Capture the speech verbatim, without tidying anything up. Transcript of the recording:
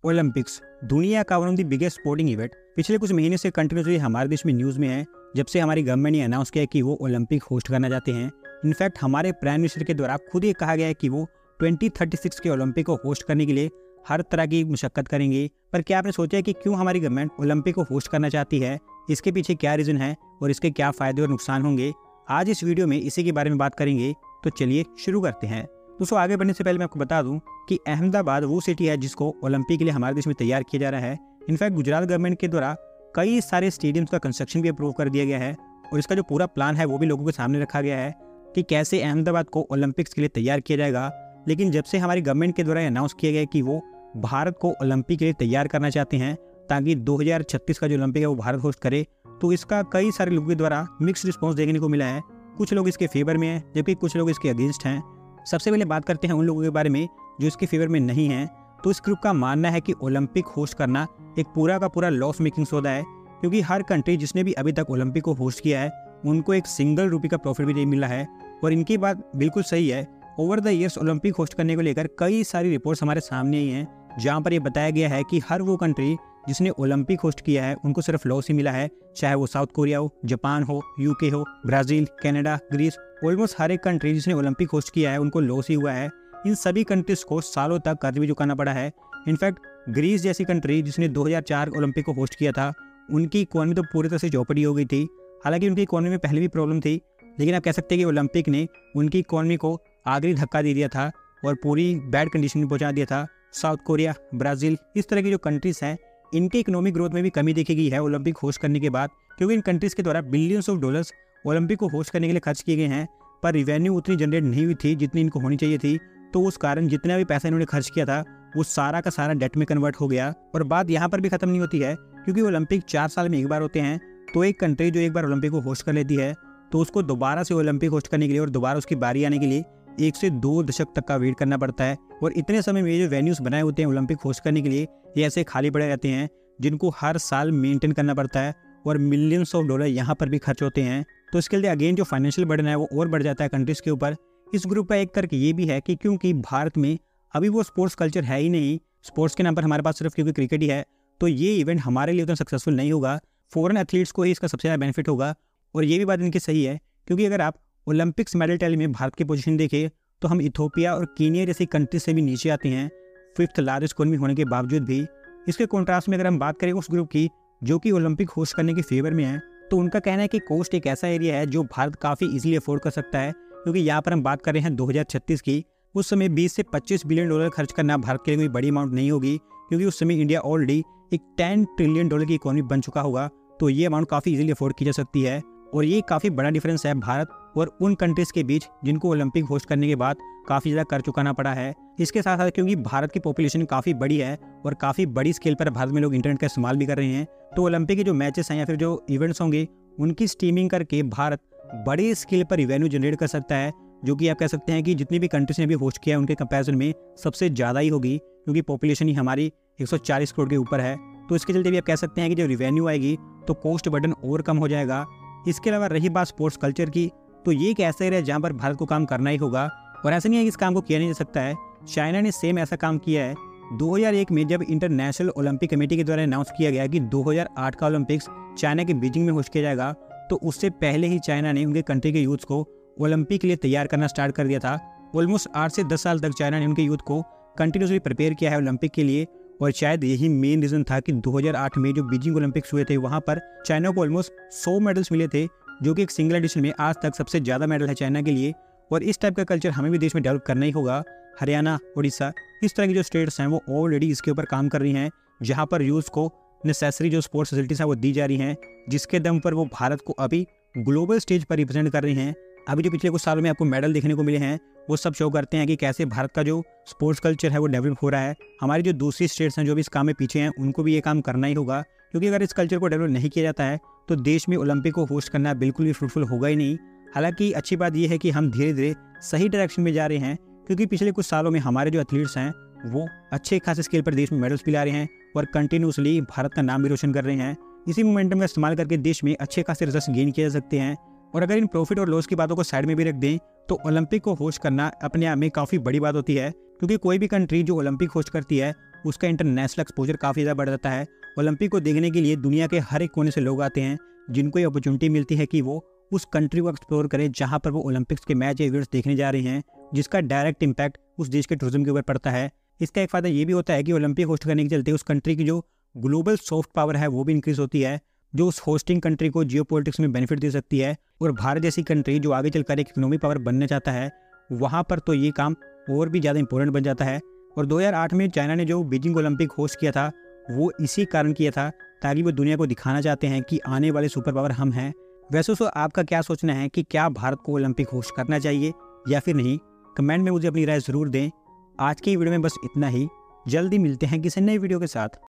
Olympics दुनिया का one of the biggest sporting event पिछले कुछ महीने से कंटिन्यूसली हमारे देश में न्यूज़ में है, जब से हमारी गवर्नमेंट ने अनाउंस किया कि वो ओलंपिक होस्ट करना चाहते हैं। इनफैक्ट हमारे प्राइम मिनिस्टर के द्वारा खुद ये कहा गया है कि वो ट्वेंटी थर्टी सिक्स के ओलंपिक को होस्ट करने के लिए हर तरह की मशक्कत करेंगे। पर क्या आपने सोचा है कि क्यों हमारी गवर्नमेंट ओलंपिक को होस्ट करना चाहती है, इसके पीछे क्या रीज़न है और इसके क्या फ़ायदे और नुकसान होंगे? आज इस वीडियो में इसी के बारे में बात करेंगे, तो चलिए शुरू करते हैं। दोस्तों, आगे बढ़ने से पहले मैं आपको बता दूं कि अहमदाबाद वो सिटी है जिसको ओलंपिक के लिए हमारे देश में तैयार किया जा रहा है। इनफैक्ट गुजरात गवर्नमेंट के द्वारा कई सारे स्टेडियम्स का कंस्ट्रक्शन भी अप्रूव कर दिया गया है और इसका जो पूरा प्लान है वो भी लोगों के सामने रखा गया है कि कैसे अहमदाबाद को ओलंपिक्स के लिए तैयार किया जाएगा। लेकिन जब से हमारी गवर्नमेंट के द्वारा अनाउंस किया गया कि वो भारत को ओलंपिक के लिए तैयार करना चाहते हैं ताकि दो हज़ार छत्तीस का जो ओलंपिक है वो भारत होस्ट करे, तो इसका कई सारे लोगों के द्वारा मिक्स्ड रिस्पॉन्स देखने को मिला है। कुछ लोग इसके फेवर में हैं जबकि कुछ लोग इसके अगेंस्ट हैं। सबसे पहले बात करते हैं उन लोगों के बारे में जो इसके फेवर में नहीं हैं। तो इस ग्रुप का मानना है कि ओलंपिक होस्ट करना एक पूरा का पूरा लॉस मेकिंग सौदा है, क्योंकि हर कंट्री जिसने भी अभी तक ओलंपिक को होस्ट किया है उनको एक सिंगल रुपये का प्रॉफिट भी नहीं मिला है। और इनकी बात बिल्कुल सही है। Over the years Olympic host करने को लेकर कई सारी रिपोर्ट्स हमारे सामने आई हैं, जहाँ पर यह बताया गया है कि हर वो कंट्री जिसने ओलंपिक होस्ट किया है उनको सिर्फ लॉस ही मिला है, चाहे वो साउथ कोरिया हो, जापान हो, यूके हो, ब्राज़ील, कनाडा, ग्रीस। ऑलमोस्ट हर एक कंट्री जिसने ओलंपिक होस्ट किया है उनको लॉस ही हुआ है। इन सभी कंट्रीज को सालों तक कर्ज भी चुकाना पड़ा है। इनफैक्ट ग्रीस जैसी कंट्री जिसने दो हज़ार चार ओलंपिक को होस्ट किया था, उनकी इकोनॉमी तो पूरी तरह से चौपटी हो गई थी। हालांकि उनकी इकोनॉमी में पहले भी प्रॉब्लम थी, लेकिन आप कह सकते हैं कि ओलंपिक ने उनकी इकोनॉमी को आखिरी धक्का दे दिया था और पूरी बैड कंडीशन में पहुंचा दिया था। साउथ कोरिया, ब्राज़ील, इस तरह की जो कंट्रीज हैं इनके इकोनॉमिक ग्रोथ में भी कमी देखी गई है ओलंपिक होस्ट करने के बाद, क्योंकि इन कंट्रीज़ के द्वारा बिलियंस ऑफ डॉलर्स ओलंपिक को होस्ट करने के लिए खर्च किए गए हैं, पर रिवेन्यू उतनी जनरेट नहीं हुई थी जितनी इनको होनी चाहिए थी। तो उस कारण जितना भी पैसा इन्होंने खर्च किया था वो सारा का सारा डेट में कन्वर्ट हो गया। और बात यहाँ पर भी खत्म नहीं होती है, क्योंकि ओलंपिक चार साल में एक बार होते हैं। तो एक कंट्री जो एक बार ओलंपिक को होस्ट कर लेती है तो उसको दोबारा से ओलंपिक होस्ट करने के लिए और दोबारा उसकी बारी आने के लिए एक से दो दशक तक का वेट करना पड़ता है। और इतने समय में ये जो वेन्यूज बनाए होते हैं ओलंपिक होस्ट करने के लिए, ये ऐसे खाली पड़े रहते हैं जिनको हर साल मेंटेन करना पड़ता है और मिलियंस ऑफ डॉलर यहाँ पर भी खर्च होते हैं। तो इसके लिए अगेन जो फाइनेंशियल बर्डन है वो और बढ़ जाता है कंट्रीज के ऊपर। इस ग्रुप का एक तर्क ये भी है कि क्योंकि भारत में अभी वो स्पोर्ट्स कल्चर है ही नहीं, स्पोर्ट्स के नाम पर हमारे पास सिर्फ क्योंकि क्रिकेट ही है, तो ये इवेंट हमारे लिए उतना सक्सेसफुल नहीं होगा। फॉरेन एथलीट्स को ही इसका सबसे ज़्यादा बेनिफिट होगा। और ये भी बात इनकी सही है, क्योंकि अगर आप ओलंपिक्स मेडल टैली में भारत की पोजीशन देखें तो हम इथोपिया और कीनिया जैसी कंट्रीज से भी नीचे आते हैं, फिफ्थ लार्जेस्ट इकोनॉमी होने के बावजूद भी। इसके कॉन्ट्रास्ट में अगर हम बात करें उस ग्रुप की जो कि ओलंपिक होस्ट करने के फेवर में है, तो उनका कहना है कि कोस्ट एक ऐसा एरिया है जो भारत काफ़ी इजीली अफोर्ड कर सकता है, क्योंकि यहाँ पर हम बात कर रहे हैं दो हज़ार छत्तीस की। उस समय बीस से पच्चीस बिलियन डॉलर खर्च करना भारत के लिए कोई बड़ी अमाउंट नहीं होगी, क्योंकि उस समय इंडिया ऑलरेडी एक टेन ट्रिलियन डॉलर की इकोनॉमी बन चुका होगा। तो ये अमाउंट काफ़ी इजीली अफोर्ड की जा सकती है। और ये काफ़ी बड़ा डिफरेंस है भारत और उन कंट्रीज़ के बीच जिनको ओलंपिक होस्ट करने के बाद काफ़ी ज़्यादा कर चुकाना पड़ा है। इसके साथ साथ क्योंकि भारत की पॉपुलेशन काफ़ी बड़ी है और काफ़ी बड़ी स्केल पर भारत में लोग इंटरनेट का इस्तेमाल भी कर रहे हैं, तो ओलंपिक के जो मैचेस हैं या फिर जो इवेंट्स होंगे उनकी स्ट्रीमिंग करके भारत बड़ी स्केल पर रिवेन्यू जनरेट कर सकता है, जो कि आप कह सकते हैं कि जितनी भी कंट्रीज ने भी होस्ट किया है उनके कंपैरिजन में सबसे ज़्यादा ही होगी, क्योंकि पॉपुलेशन ही हमारी एक सौ चालीस करोड़ के ऊपर है। तो इसके चलते भी आप कह सकते हैं कि जब रिवेन्यू आएगी तो कॉस्ट बर्डन और कम हो जाएगा। इसके अलावा रही बात स्पोर्ट्स कल्चर की, तो ये एक ऐसा एरिया है जहाँ पर भारत को काम करना ही होगा। और ऐसा नहीं है कि इस काम को किया नहीं जा सकता है। चाइना ने सेम ऐसा काम किया है। दो हज़ार एक में जब इंटरनेशनल ओलंपिक कमेटी के द्वारा अनाउंस किया गया कि दो हज़ार आठ का ओलंपिक्स चाइना के बीजिंग में होस्ट किया जाएगा, तो उससे पहले ही चाइना ने उनके कंट्री के यूथ को ओलंपिक के लिए तैयार करना स्टार्ट कर दिया था। ऑलमोस्ट आठ से दस साल तक चाइना ने उनके यूथ को कंटिन्यूसली प्रिपेयर किया है ओलंपिक के लिए। और शायद यही मेन रीज़न था कि दो हज़ार आठ में जो बीजिंग ओलंपिक्स हुए थे वहाँ पर चाइना को ऑलमोस्ट सौ मेडल्स मिले थे, जो कि एक सिंगल एडिशन में आज तक सबसे ज़्यादा मेडल है चाइना के लिए। और इस टाइप का कल्चर हमें भी देश में डेवलप करना ही होगा। हरियाणा, उड़ीसा, इस तरह की जो स्टेट्स हैं वो ऑलरेडी इसके ऊपर काम कर रही हैं, जहाँ पर यूथ को नेसेसरी जो स्पोर्ट्स फैसिलिटीज हैं वो दी जा रही हैं, जिसके दम पर वो भारत को अभी ग्लोबल स्टेज पर रिप्रेजेंट कर रही हैं। अभी जो पिछले कुछ सालों में आपको मेडल देखने को मिले हैं वो सब शो करते हैं कि कैसे भारत का जो स्पोर्ट्स कल्चर है वो डेवलप हो रहा है। हमारी जो दूसरी स्टेट्स हैं जो भी इस काम में पीछे हैं उनको भी ये काम करना ही होगा, क्योंकि अगर इस कल्चर को डेवलप नहीं किया जाता है तो देश में ओलंपिक को होस्ट करना बिल्कुल भी फ्रूटफुल होगा ही नहीं। हालांकि अच्छी बात यह है कि हम धीरे धीरे सही डायरेक्शन में जा रहे हैं, क्योंकि पिछले कुछ सालों में हमारे जो एथलीट्स हैं वो अच्छे खासे स्केल पर देश में मेडल्स भी ला रहे हैं और कंटिन्यूसली भारत का नाम भी रोशन कर रहे हैं। इसी मोमेंटम का इस्तेमाल करके देश में अच्छे खासे रिजल्ट्स गेन किए जा सकते हैं। और अगर इन प्रॉफिट और लॉस की बातों को साइड में भी रख दें तो ओलंपिक को होस्ट करना अपने आप में काफ़ी बड़ी बात होती है, क्योंकि कोई भी कंट्री जो ओलंपिक होस्ट करती है उसका इंटरनेशनल एक्सपोजर काफ़ी ज़्यादा बढ़ जाता है। ओलंपिक को देखने के लिए दुनिया के हर एक कोने से लोग आते हैं, जिनको ये अपॉर्चुनिटी मिलती है कि वो उस कंट्री को एक्सप्लोर करें जहाँ पर वो ओलंपिक्स के मैच या इवेंट्स देखने जा रहे हैं, जिसका डायरेक्ट इम्पैक्ट उस देश के टूरिज्म के ऊपर पड़ता है। इसका एक फ़ायदा ये भी होता है कि ओलंपिक होस्ट करने के चलते उस कंट्री की जो ग्लोबल सॉफ्ट पावर है वो भी इंक्रीज होती है, जो उस होस्टिंग कंट्री को जियोपॉलिटिक्स में बेनिफिट दे सकती है। और भारत जैसी कंट्री जो आगे चलकर एक इकोनॉमिक पावर बनना चाहता है, वहाँ पर तो ये काम और भी ज़्यादा इंपॉर्टेंट बन जाता है। और दो हज़ार आठ में चाइना ने जो बीजिंग ओलंपिक होस्ट किया था, वो इसी कारण किया था ताकि वो दुनिया को दिखाना चाहते हैं कि आने वाले सुपर पावर हम हैं। वैसे तो आपका क्या सोचना है कि क्या भारत को ओलंपिक होस्ट करना चाहिए या फिर नहीं? कमेंट में मुझे अपनी राय ज़रूर दें। आज की वीडियो में बस इतना ही। जल्दी मिलते हैं किसी नई वीडियो के साथ।